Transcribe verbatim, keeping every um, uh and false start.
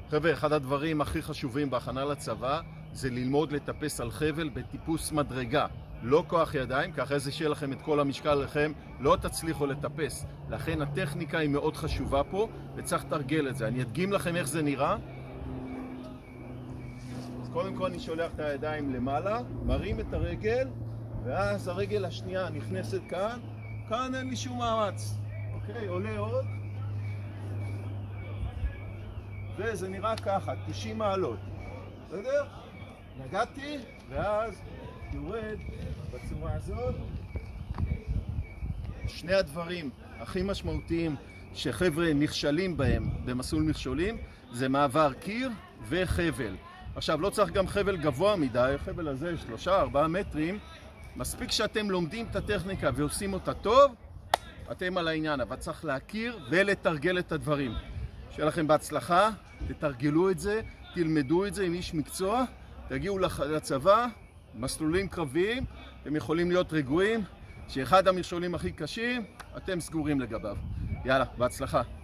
חבר'ה, אחד הדברים הכי חשובים בהכנה לצבא זה ללמוד לטפס על חבל בטיפוס מדרגה, לא כוח ידיים, כי אחרי זה שיהיה לכם את כל המשקל לכם, לא תצליחו לטפס. לכן הטכניקה היא מאוד חשובה פה, וצריך לתרגל את זה. אני אדגים לכם איך זה נראה. אז קודם כל אני שולח את הידיים למעלה, מרים את הרגל, ואז הרגל השנייה נכנסת כאן, כאן אין לי שום מאמץ. אוקיי, עולה עוד. וזה נראה ככה, תשעים מעלות. בסדר? נגעתי, ואז יורד בצורה הזאת. שני הדברים הכי משמעותיים שחבר'ה נכשלים בהם במסלול מכשולים זה מעבר קיר וחבל. עכשיו, לא צריך גם חבל גבוה מדי, חבל הזה שלושה ארבעה מטרים. מספיק שאתם לומדים את הטכניקה ועושים אותה טוב, אתם על העניין, אבל צריך להכיר ולתרגל את הדברים. שיהיה לכם בהצלחה, תתרגלו את זה, תלמדו את זה עם איש מקצוע, תגיעו לצבא, מסלולים קרביים, אתם יכולים להיות רגועים, שאחד המכשולים הכי קשים, אתם סגורים לגביו. יאללה, בהצלחה.